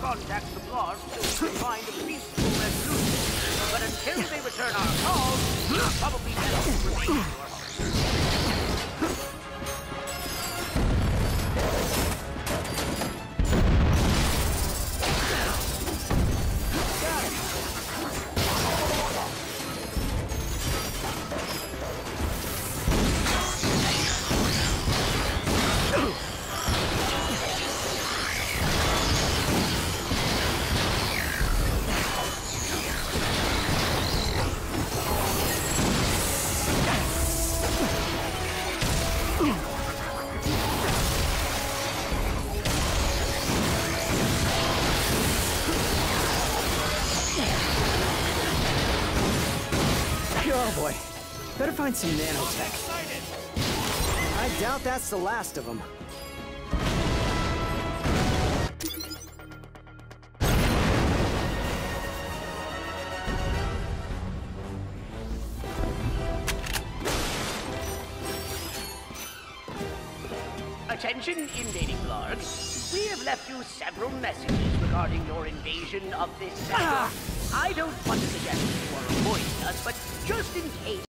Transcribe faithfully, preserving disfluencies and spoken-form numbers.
contact the Blarg so we can find a peaceful resolution. But until they return our call, we'll probably best remain in your hearts. Oh boy, better find some nanotech. I doubt that's the last of them. Attention, invading Blargs. We have left you several messages regarding your invasion of this sector. Ah! I don't want to suggest you are avoiding us, but just in case